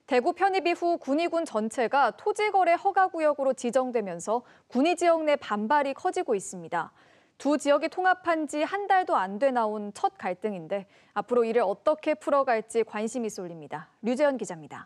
대구 편입 이후 군위군 전체가 토지거래 허가구역으로 지정되면서 군위 지역 내 반발이 커지고 있습니다. 두 지역이 통합한 지 한 달도 안 돼 나온 첫 갈등인데 앞으로 이를 어떻게 풀어갈지 관심이 쏠립니다. 류재현 기자입니다.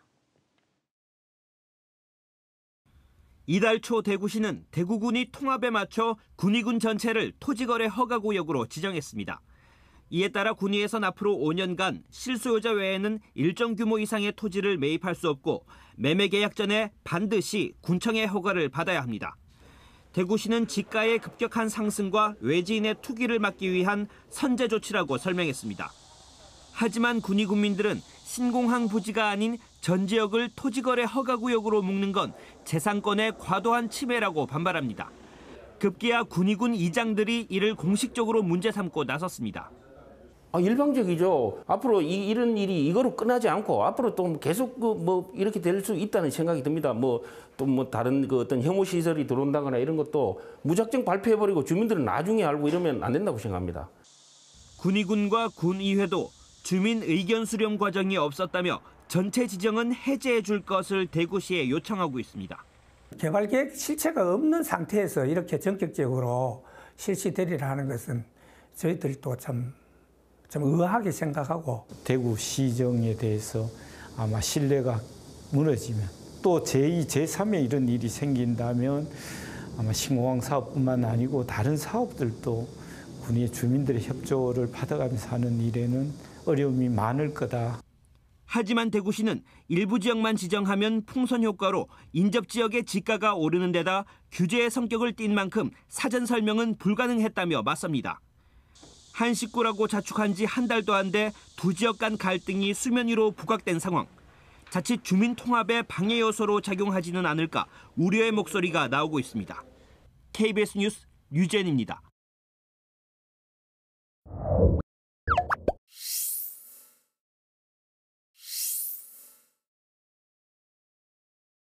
이달 초 대구시는 대구군이 통합에 맞춰 군위군 전체를 토지거래 허가구역으로 지정했습니다. 이에 따라 군위에선 앞으로 5년간 실소유자 외에는 일정 규모 이상의 토지를 매입할 수 없고 매매 계약 전에 반드시 군청의 허가를 받아야 합니다. 대구시는 지가의 급격한 상승과 외지인의 투기를 막기 위한 선제 조치라고 설명했습니다. 하지만 군위 군민들은 신공항 부지가 아닌 전 지역을 토지거래 허가구역으로 묶는 건 재산권의 과도한 침해라고 반발합니다. 급기야 군위군 이장들이 이를 공식적으로 문제 삼고 나섰습니다. 일방적이죠. 앞으로 이런 일이 이거로 끝나지 않고 앞으로 또 계속 이렇게 될 수 있다는 생각이 듭니다. 다른 어떤 혐오 시설이 들어온다거나 이런 것도 무작정 발표해버리고 주민들은 나중에 알고 이러면 안 된다고 생각합니다. 군위군과 군의회도 주민 의견 수렴 과정이 없었다며 전체 지정은 해제해 줄 것을 대구시에 요청하고 있습니다. 개발 계획 실체가 없는 상태에서 이렇게 전격적으로 실시되리라 하는 것은 저희들도 좀 의아하게 생각하고 대구시정에 대해서 아마 신뢰가 무너지면 또 제2, 제3의 이런 일이 생긴다면 아마 신공항 사업뿐만 아니고 다른 사업들도 군위의 주민들의 협조를 받아가면서 하는 일에는 어려움이 많을 거다. 하지만 대구시는 일부 지역만 지정하면 풍선 효과로 인접 지역의 지가가 오르는 데다 규제의 성격을 띈 만큼 사전 설명은 불가능했다며 맞섭니다. 한 식구라고 자축한 지 한 달도 안 돼 두 지역 간 갈등이 수면 위로 부각된 상황. 자칫 주민 통합의 방해 요소로 작용하지는 않을까 우려의 목소리가 나오고 있습니다. KBS 뉴스 류재현입니다.